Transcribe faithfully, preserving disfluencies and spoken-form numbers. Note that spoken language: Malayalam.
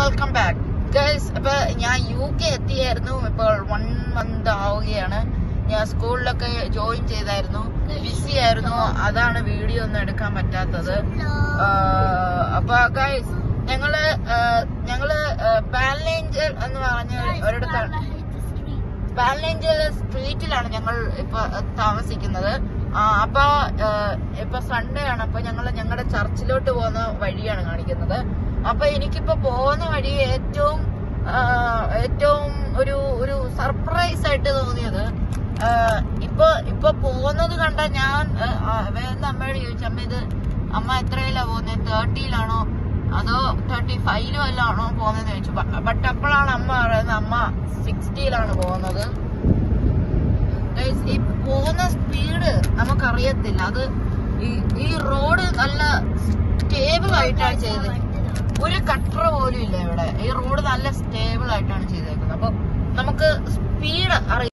Welcome back guys. അപ്പൊ ഞാൻ യു കെ എത്തിയായിരുന്നു. ഇപ്പോൾ വൺ മന്ത് ആവുകയാണ്. ഞാൻ സ്കൂളിലൊക്കെ ജോയിൻ ചെയ്തായിരുന്നു. ബിസി ആയിരുന്നു, അതാണ് വീഡിയോ ഒന്നും എടുക്കാൻ പറ്റാത്തത്. അപ്പൊ ഗൈസ് ഞങ്ങള് ഞങ്ങള് പാലനേഞ്ചൽ എന്ന് പറഞ്ഞ ഒരിടത്താണ്, പാലനേഞ്ചൽ സ്ട്രീറ്റിലാണ് ഞങ്ങൾ ഇപ്പൊ താമസിക്കുന്നത്. അപ്പൊ ഇപ്പൊ സൺഡേ ആണ്. അപ്പൊ ഞങ്ങള് ഞങ്ങളുടെ ചർച്ചിലോട്ട് പോകുന്ന വഴിയാണ് കാണിക്കുന്നത്. അപ്പൊ എനിക്കിപ്പോ പോകുന്ന വഴി ഏറ്റവും ഏറ്റവും ഒരു ഒരു സർപ്രൈസ് ആയിട്ട് തോന്നിയത്, ഇപ്പൊ ഇപ്പൊ പോകുന്നത് കണ്ട ഞാൻ വേറെ അമ്മയോട് ചോദിച്ചു, അമ്മ ഇത് അമ്മ എത്രയിലാ പോകുന്നത്, തേർട്ടിയിലാണോ അതോ തേർട്ടി ഫൈവിലോ എല്ലാം ആണോ പോകുന്നതെന്ന് ചോദിച്ചു. ബട്ട് അപ്പോഴാണ് അമ്മ പറയുന്നത് അമ്മ സിക്സ്റ്റിയിലാണ് പോകുന്നത്. ഈ പോകുന്ന സ്പീഡ് നമുക്കറിയത്തില്ല. അത് ഈ റോഡ് നല്ല സ്റ്റേബിൾ ആയിട്ടാണ് ചെയ്തത്. ഒരു കട്ടർ പോലും ഇല്ല ഇവിടെ. ഈ റോഡ് നല്ല സ്റ്റേബിൾ ആയിട്ടാണ് ചെയ്തേക്കുന്നത്. അപ്പൊ നമുക്ക് സ്പീഡ് അറിയാം.